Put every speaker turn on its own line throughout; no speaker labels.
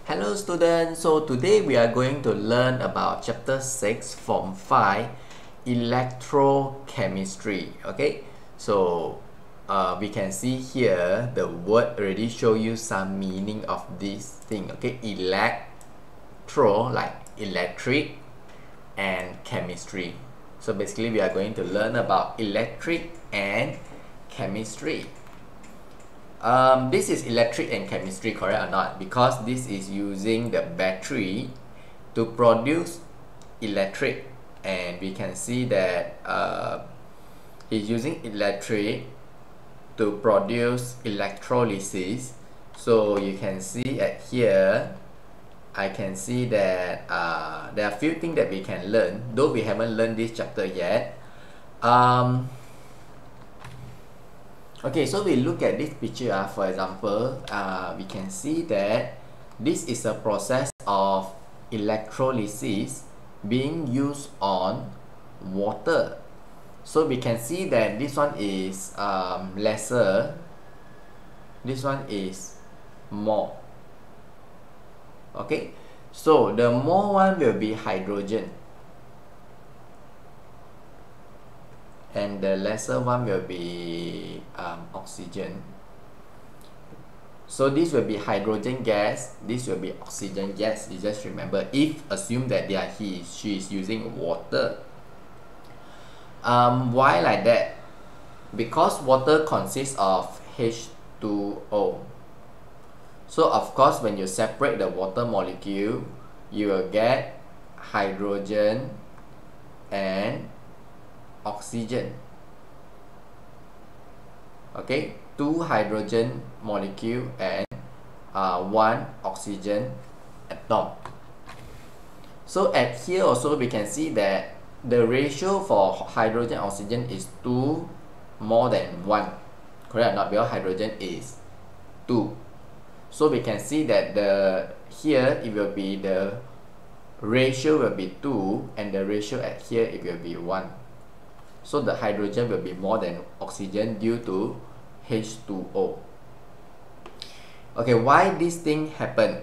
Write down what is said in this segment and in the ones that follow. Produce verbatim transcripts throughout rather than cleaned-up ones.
Hello students, so today we are going to learn about chapter six form five electrochemistry. Okay, so uh, we can see here the word already show you some meaning of this thing. Okay, electro like electric and chemistry. So basically we are going to learn about electric and chemistry. Um, this is electric and chemistry, correct or not? Because this is using the battery to produce electric, and we can see that uh, it's using electric to produce electrolysis. So you can see at here, I can see that uh, there are a few things that we can learn, though we haven't learned this chapter yet. Um, Okay, so we look at this picture. Uh, for example, uh, we can see that this is a process of electrolysis being used on water. So we can see that this one is um, lesser, this one is more. Okay, so the more one will be hydrogen, and the lesser one will be um, oxygen. So this will be hydrogen gas, this will be oxygen gas. You just remember, if assume that they are he she is using water. Um, why like that? Because water consists of H two O. So of course when you separate the water molecule, you will get hydrogen and oxygen. Okay, two hydrogen molecule and uh, one oxygen atom. So at here also we can see that the ratio for hydrogen oxygen is two more than one, correct or not? Because hydrogen is two. So we can see that the here it will be the ratio will be two, and the ratio at here it will be one. So the hydrogen will be more than oxygen due to H two O. Okay, why this thing happen?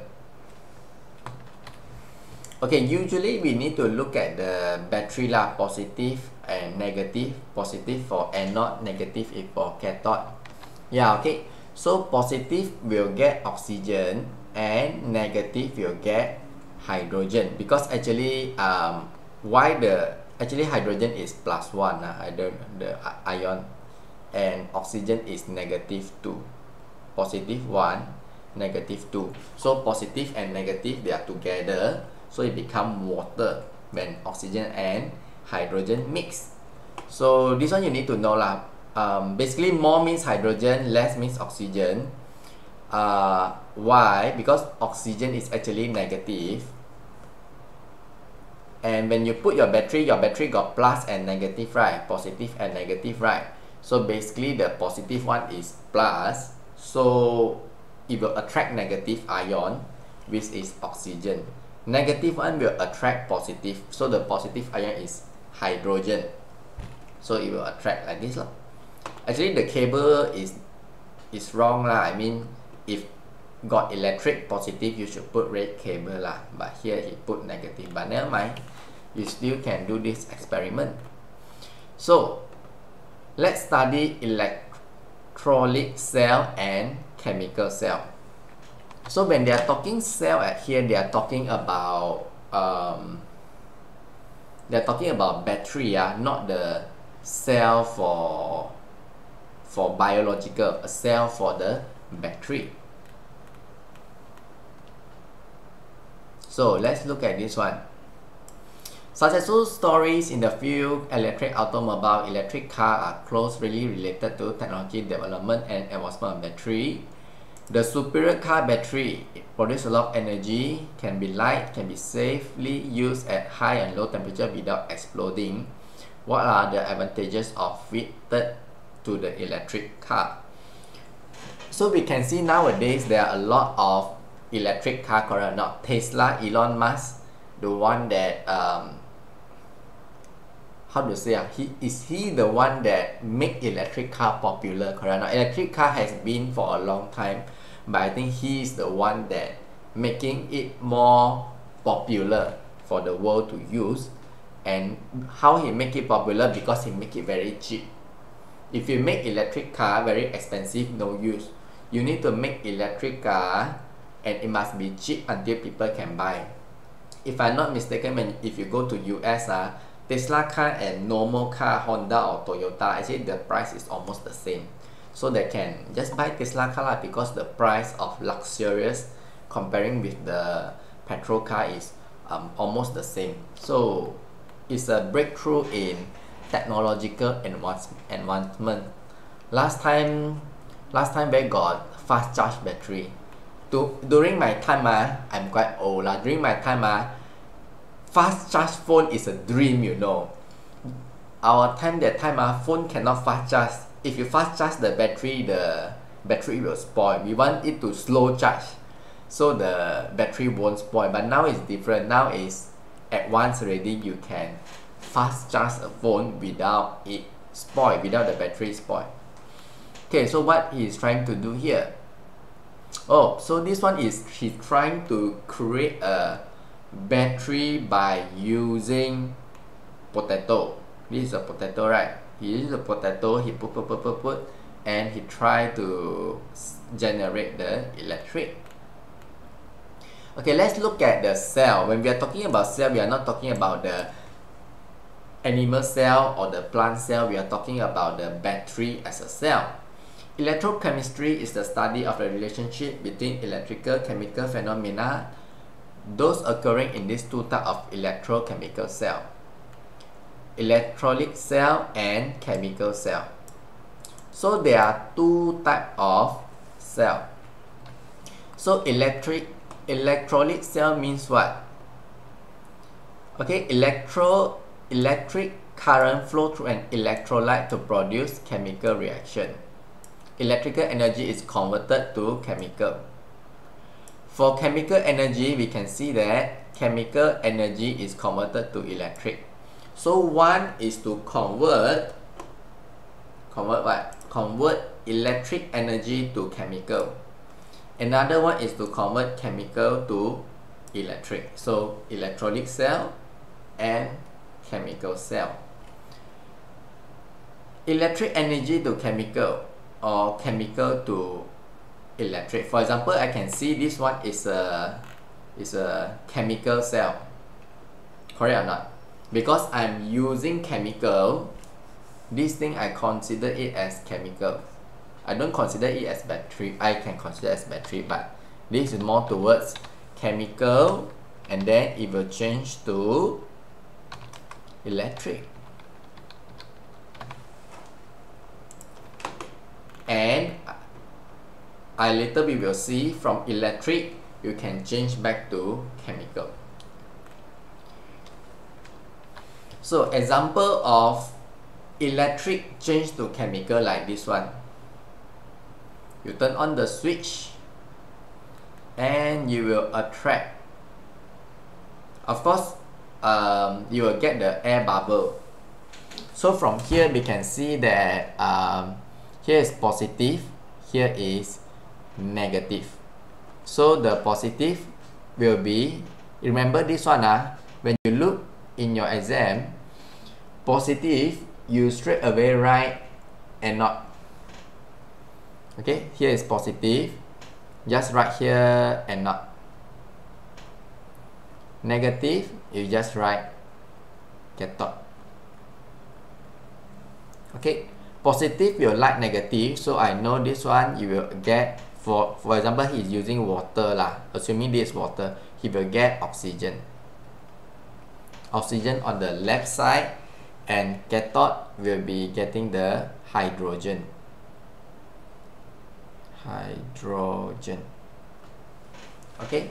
Okay, usually we need to look at the battery lah, positive and negative. Positive for anode, negative is for cathode. Yeah, okay. So positive will get oxygen and negative will get hydrogen, because actually um why the actually hydrogen is plus one, uh, the, the ion, and oxygen is negative two. Positive one, negative two. So positive and negative, they are together, so it become water when oxygen and hydrogen mix. So this one you need to know lah. Um, basically more means hydrogen, less means oxygen. Uh, why? Because oxygen is actually negative. And when you put your battery, your battery got plus and negative, right? Positive and negative, right? So basically the positive one is plus, so it will attract negative ion, which is oxygen. Negative one will attract positive, so the positive ion is hydrogen. So it will attract like this lah. Actually the cable is is wrong lah. I mean, if got electric positive, you should put red cable lah, but here he put negative, but never mind, you still can do this experiment. So let's study electrolytic cell and chemical cell. So when they are talking cell at here, they are talking about um, they are talking about battery, uh, not the cell for for biological, a cell for the battery. So let's look at this one. Successful stories in the field electric automobile, electric car are closely related to technology development and advancement of battery. The superior car battery produces a lot of energy, can be light, can be safely used at high and low temperature without exploding. What are the advantages of fitted to the electric car? So we can see nowadays there are a lot of electric car, correct or not? Tesla, Elon Musk, the one that um, how to say uh, he is he the one that make electric car popular, correct or not? Electric car has been for a long time, but I think he is the one that making it more popular for the world to use. And how he make it popular? Because he make it very cheap. If you make electric car very expensive, no use. You need to make electric car and it must be cheap until people can buy. If I'm not mistaken, when if you go to U S, uh, Tesla car and normal car, Honda or Toyota, actually the price is almost the same. So they can just buy Tesla car because the price of luxurious comparing with the petrol car is um, almost the same. So it's a breakthrough in technological advancement. Last time, last time we got fast charge battery. To, during my time, uh, I'm quite old. Uh, during my time, uh, fast charge phone is a dream, you know. Our time, that time, uh, phone cannot fast charge. If you fast charge the battery, the battery will spoil. We want it to slow charge, so the battery won't spoil. But now it's different. Now is at once already you can fast charge a phone without it spoil, without the battery spoil. Okay, so what he is trying to do here? Oh, so this one is he's trying to create a battery by using potato. This is a potato, right? He uses a potato, he put, put, put, put, put, and he try to generate the electric. Okay, let's look at the cell. When we are talking about cell, we are not talking about the animal cell or the plant cell. We are talking about the battery as a cell. Electrochemistry is the study of the relationship between electrical chemical phenomena, those occurring in these two types of electrochemical cell: electrolytic cell and chemical cell. So there are two types of cell. So electric electrolytic cell means what? Okay, electro electric current flow through an electrolyte to produce chemical reaction. Electrical energy is converted to chemical. For chemical energy, we can see that chemical energy is converted to electric. So one is to convert convert what? Convert electric energy to chemical. Another one is to convert chemical to electric. So electrolytic cell and chemical cell. Electric energy to chemical or chemical to electric. For example, I can see this one is a is a chemical cell. Correct or not? Because I'm using chemical, this thing I consider it as chemical. I don't consider it as battery. I can consider as battery, but this is more towards chemical, and then it will change to electric. And I later we will see from electric you can change back to chemical. So example of electric change to chemical like this one. You turn on the switch and you will attract. Of course, um, you will get the air bubble. So from here we can see that um, here is positive, here is negative. So the positive will be, remember this one, uh, when you look in your exam, positive you straight away write and not. Okay, here is positive, just write here and not. Negative, you just write cathode. Okay, positive will like negative, so I know this one you will get, for for example, he is using water lah, assuming this is water, he will get oxygen. Oxygen on the left side, and cathode will be getting the hydrogen. Hydrogen. Okay.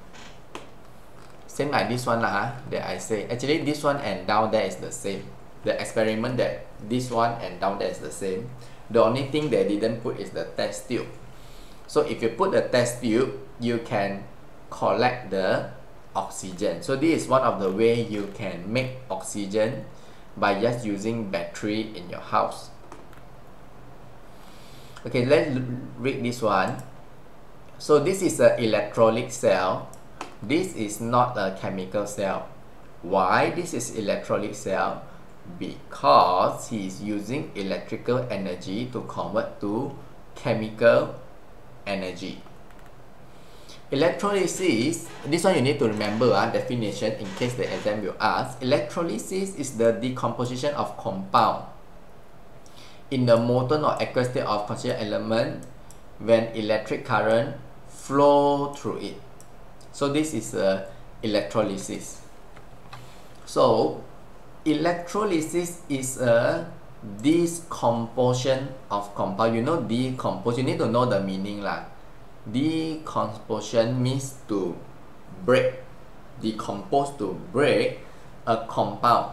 Same like this one lah, huh, that I say. Actually, this one and down there is the same. The experiment that this one and down there is the same. The only thing they didn't put is the test tube. So if you put the test tube, you can collect the oxygen. So this is one of the way you can make oxygen by just using battery in your house. Okay, let's read this one. So this is an electrolytic cell. This is not a chemical cell. Why this is electrolytic cell? Because he is using electrical energy to convert to chemical energy. Electrolysis, this one you need to remember uh, definition in case the exam will ask. Electrolysis is the decomposition of compound in the molten or aqueous state of constituent element when electric current flow through it. So this is a electrolysis. So electrolysis is a decomposition of compound. You know decompose, you need to know the meaning lah. Decomposition means to break, decompose to break a compound.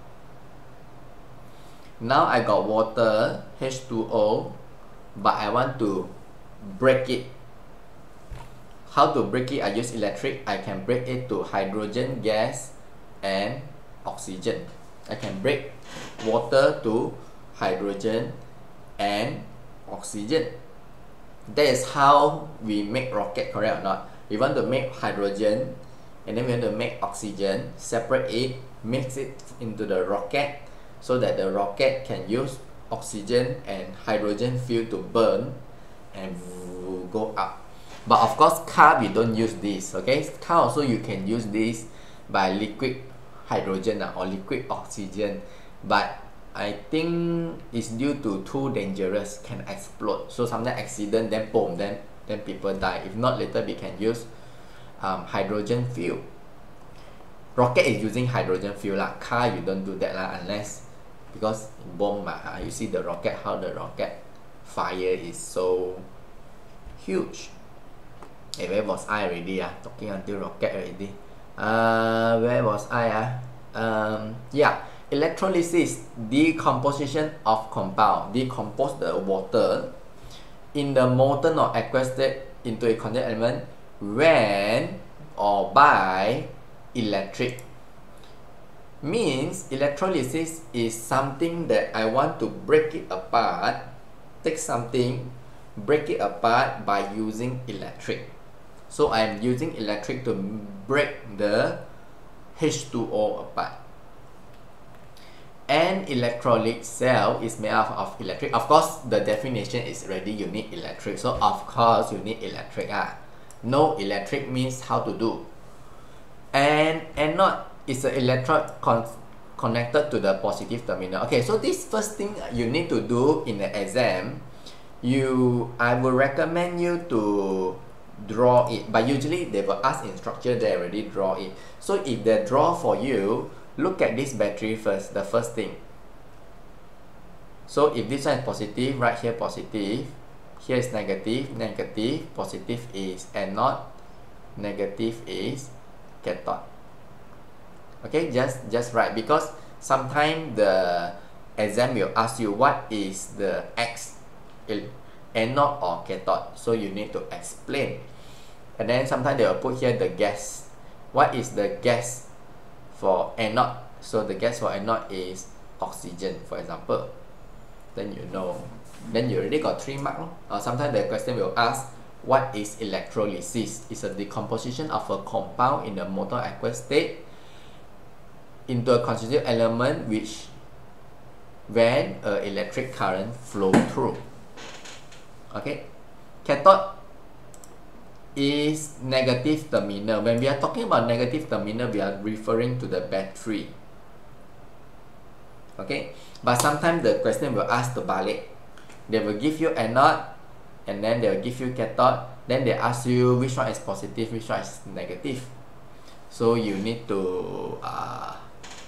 Now I got water, H two O, but I want to break it. How to break it? I use electric. I can break it to hydrogen gas and oxygen. I can break water to hydrogen and oxygen. That is how we make rocket, correct or not? We want to make hydrogen and then we want to make oxygen, separate it, mix it into the rocket so that the rocket can use oxygen and hydrogen fuel to burn and go up. But of course car we don't use this, okay? Car also you can use this by liquid hydrogen uh, or liquid oxygen, but I think it's due to too dangerous, can explode. So sometimes accident, then boom, then then people die. If not, later we can use um, hydrogen fuel. Rocket is using hydrogen fuel lah. Car you don't do that lah, unless because bomb uh, you see the rocket, how the rocket fire is so huge. Hey, where was I already? Uh? Talking until rocket already. Uh, where was I? Uh? Um, yeah. Electrolysis, decomposition of compound, decompose the water in the molten or aqueous state into a constituent element when or by electric. Means electrolysis is something that I want to break it apart, take something, break it apart by using electric. So I am using electric to break the H two O apart. An electrolytic cell is made up of electric. Of course, the definition is already you need electric. So of course you need electric. Ah, no electric means how to do. And anode is an electrode con connected to the positive terminal. Okay, so this first thing you need to do in the exam, you I will recommend you to draw it. But usually they will ask in structure, they already draw it. So if they draw for you, look at this battery first, the first thing. So if this one is positive, right here positive, here is negative, negative, positive is anode, negative is cathode. Okay, just just right, because sometimes the exam will ask you what is the X, anode or cathode, so you need to explain. And then sometimes they will put here the gas. What is the gas for anode? So the gas for anode is oxygen, for example. Then you know, then you already got three marks. Or sometimes the question will ask, what is electrolysis? It's a decomposition of a compound in the molten aqueous state into a constituent element which when an electric current flow through. Okay, cathode is negative terminal. When we are talking about negative terminal, we are referring to the battery. Okay, but sometimes the question will ask the balik. They will give you anode and then they will give you cathode. Then they ask you which one is positive, which one is negative. So you need to uh,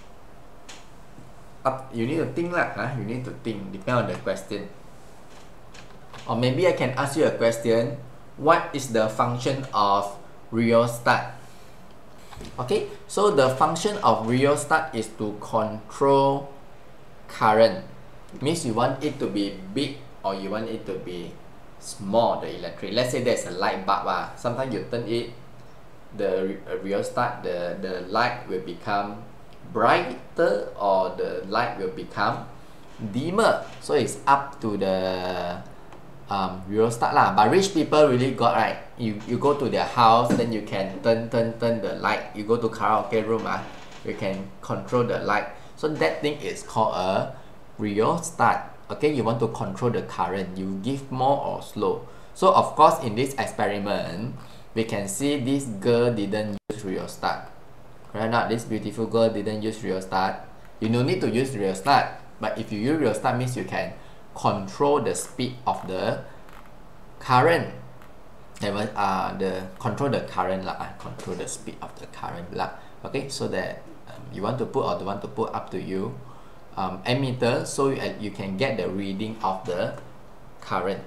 up. You need to think lah. Huh? You need to think. Depend on the question. Or maybe I can ask you a question. What is the function of rheostat? Okay, so the function of rheostat is to control current. Means you want it to be big or you want it to be small, the electric. Let's say there's a light bulb. Ah. Sometimes you turn it, the rheostat, the, the light will become brighter or the light will become dimmer. So it's up to the um, rheostat lah. But rich people really got, right, you, you go to their house, then you can turn turn turn the light. You go to karaoke room, ah, you can control the light. So that thing is called a rheostat. Okay, you want to control the current, you give more or slow. So of course in this experiment we can see this girl didn't use rheostat, correct not? This beautiful girl didn't use rheostat. You no need to use rheostat, but if you use rheostat means you can control the speed of the current. Uh, the control the current lah, uh, control the speed of the current lah. Okay, so that um, you want to put or don't want to put, up to you. Um, ammeter, so you, uh, you can get the reading of the current.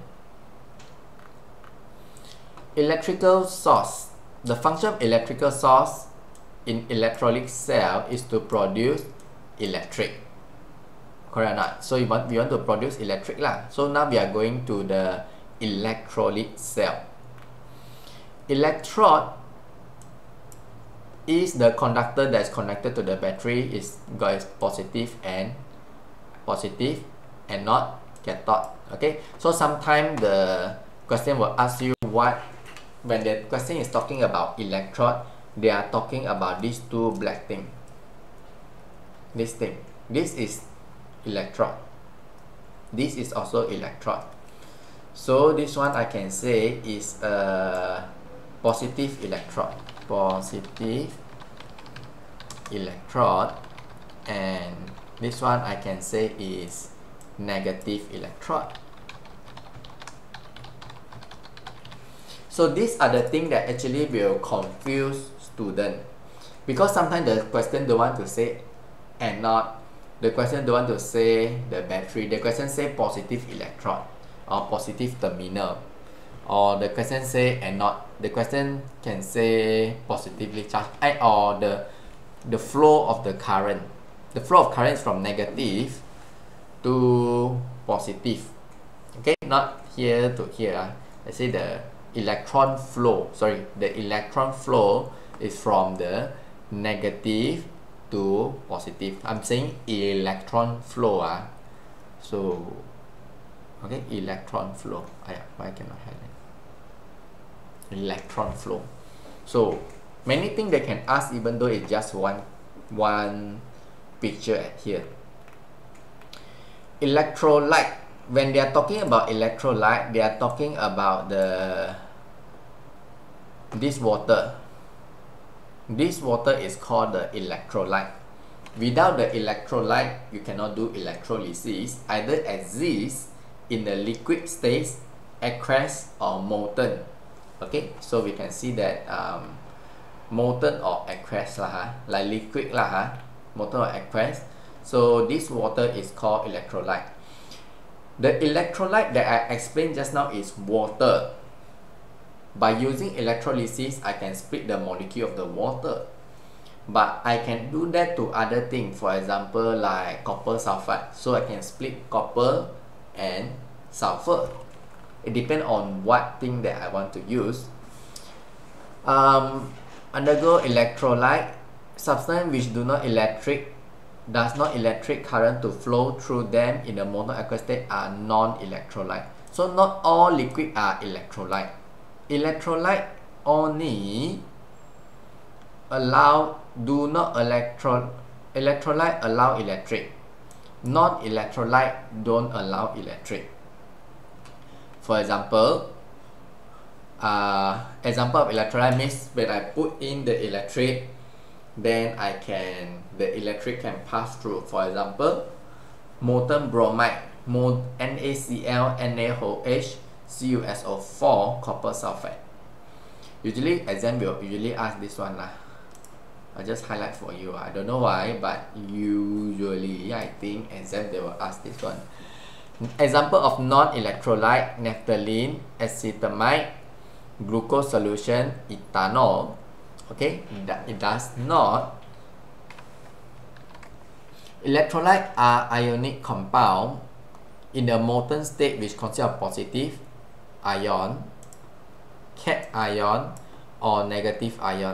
Electrical source. The function of electrical source in electrolytic cell is to produce electric, correct or not? So you want, we want to produce electric lah. So now we are going to the electrolytic cell. Electrode is the conductor that's connected to the battery, is got its positive and positive and not cathode. Okay, so sometimes the question will ask you what, when the question is talking about electrode, they are talking about these two black thing. This thing, this is electrode, this is also electrode. So this one I can say is a positive electrode, positive electrode, and this one I can say is negative electrode. So these are the things that actually will confuse students, because sometimes the question don't want to say anode, the question don't want to say the battery, the question say positive electrode or positive terminal, or the question say anode, the question can say positively charged, or the the flow of the current. The flow of current is from negative to positive. Okay, not here to here. Let's say the electron flow, sorry, the electron flow is from the negative to positive. I'm saying electron flow. Ah. So, okay, electron flow. I, why cannot highlight? Electron flow. So, many things they can ask even though it's just one, one picture at here. Electrolyte. When they are talking about electrolyte, they are talking about the this water. This water is called the electrolyte. Without the electrolyte, you cannot do electrolysis. Either exist in the liquid state, aqueous, or molten. Okay, so we can see that um, molten or aqueous lah, ha? Like liquid lah, ha? Molten or aqueous. So this water is called electrolyte. The electrolyte that I explained just now is water. By using electrolysis, I can split the molecule of the water. But I can do that to other things. For example, like copper sulfide. So I can split copper and sulfur. It depends on what thing that I want to use. Um, undergo electrolyte. Substance which do not electric does not electric current to flow through them in the molten aqueous state are non-electrolyte. So not all liquid are electrolyte. Electrolyte only allow, do not electro, electrolyte allow electric. Non-electrolyte don't allow electric. For example, uh, example of electrolyte means when I put in the electric, then I can, the electric can pass through. For example, molten bromide, NaCl, NaOH, C u S O four, copper sulfate. Usually exam will usually ask this one lah. I just highlight for you. I don't know why, but usually I think exam they will ask this one. Example of non-electrolyte: naphthalene, acetamide, glucose solution, ethanol. Okay, it does not. Electrolyte are ionic compound in the molten state which consists of positive ion, cation, or negative ion,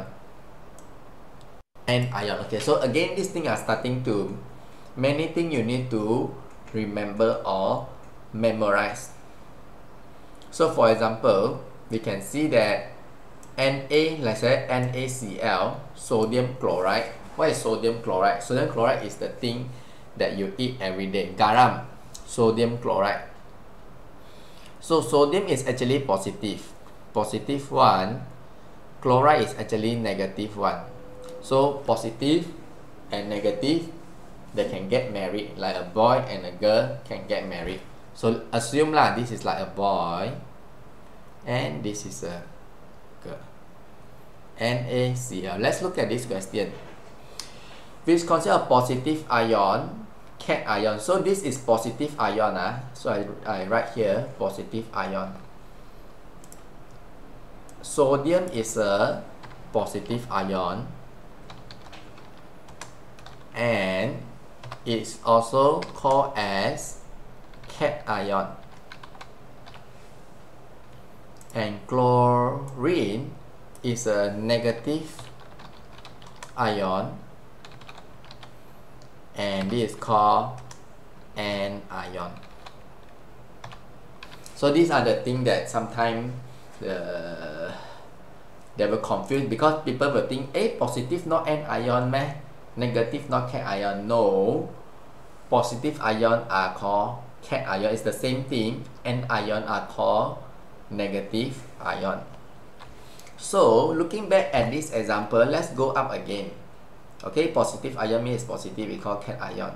and ion. Okay, so again, these things are starting to, many things you need to remember or memorize. So for example, we can see that Na, let's say NaCl, sodium chloride. What is sodium chloride? Sodium chloride is the thing that you eat every day. Garam, sodium chloride. So sodium is actually positive. Positive one. Chloride is actually negative one. So positive and negative, they can get married. Like a boy and a girl can get married. So assume lah, this is like a boy and this is a girl. NaCl. Let's look at this question. Which consists a positive ion, cation. So this is positive ion. Ah. So I, I write here positive ion. Sodium is a positive ion and it's also called as cation. And chlorine is a negative ion and this is called anion. So these are the things that sometimes the they will confuse, because people will think, eh, positive not anion meh, negative not cation. No, positive ion are called cation. It's the same thing. Anion are called negative ion. So looking back at this example, let's go up again. Okay, positive ion means positive, we call cation.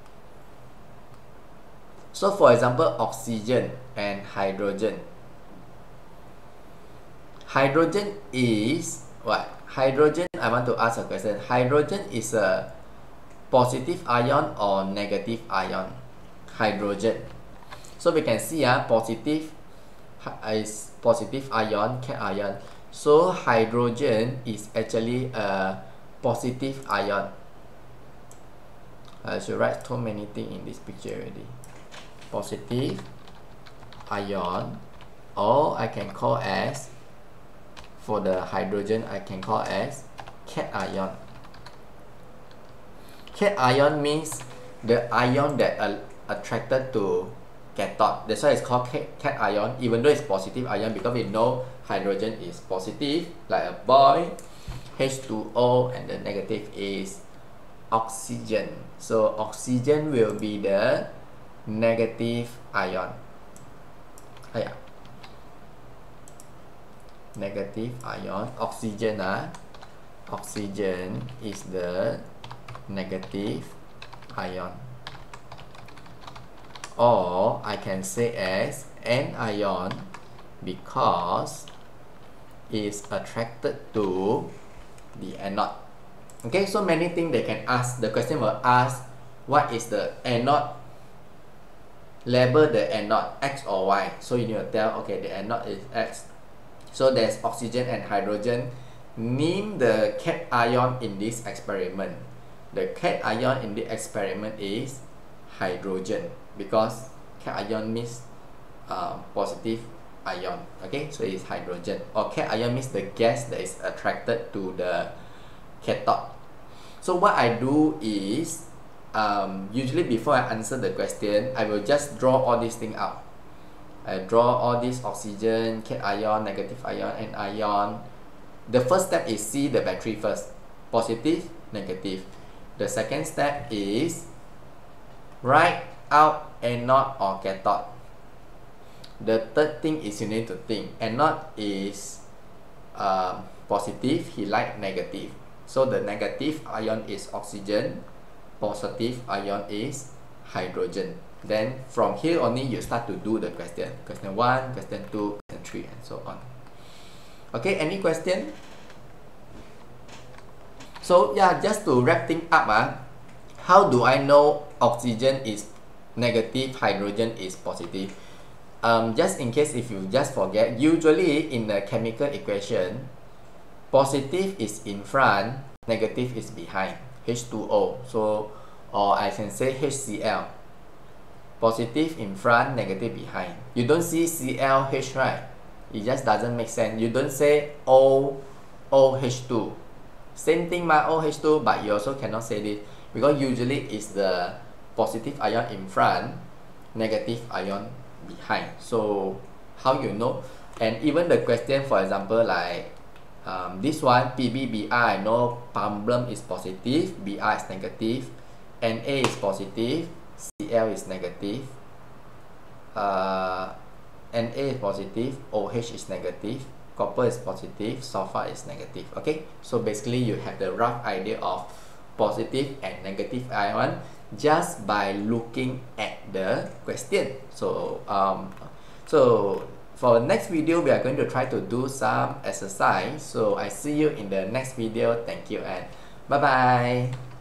So for example, oxygen and hydrogen. Hydrogen is what? Hydrogen, I want to ask a question. Hydrogen is a positive ion or negative ion? Hydrogen. So we can see uh, positive is positive ion, cation. So hydrogen is actually a positive ion. I should write too many things in this picture already. Positive ion, or I can call as, for the hydrogen, I can call as cation. Cation means the ion that are attracted to cathode. That's why it's called cation, even though it's positive ion, because we know hydrogen is positive, like a boy, H two O, and the negative is oxygen. So oxygen will be the negative ion. Oh, yeah. Negative ion. Oxygen, ah. Oxygen is the negative ion. Or I can say as anion because it's attracted to the anode. Okay, so many things they can ask. The question will ask, what is the anode? Label the anode, X or Y. So you need to tell, okay, the anode is X. So there's oxygen and hydrogen. Name the cation in this experiment. The cation in the experiment is hydrogen, because cation means uh, positive ion. Okay, so it's hydrogen. Or cation means the gas that is attracted to the cathode. So what I do is, um, usually before I answer the question, I will just draw all these things out. I draw all this oxygen, cation, negative ion, and ion. The first step is see the battery first. Positive, negative. The second step is write out anode or cathode. The third thing is you need to think. Anode is uh, positive, he like negative. So the negative ion is oxygen, positive ion is hydrogen. Then from here only you start to do the question. Question one, question two, question three, and so on. Okay, any question? So yeah, just to wrap things up, uh, how do I know oxygen is negative, hydrogen is positive? Um, just in case if you just forget, usually in the chemical equation, positive is in front, negative is behind, H two O. So, or I can say HCl. Positive in front, negative behind. You don't see C L H, right? It just doesn't make sense. You don't say O, O H two. Same thing, my O H two, but you also cannot say this, because usually it's the positive ion in front, negative ion behind. So how you know? And even the question, for example, like um, this one, P B B R, I know problem is positive, B R is negative, N A is positive, C L is negative, uh, N A is positive, O H is negative, copper is positive, sulfur is negative. Okay, so basically you have the rough idea of positive and negative ion just by looking at the question. So um, so for the next video, we are going to try to do some exercise. So I see you in the next video. Thank you and bye bye.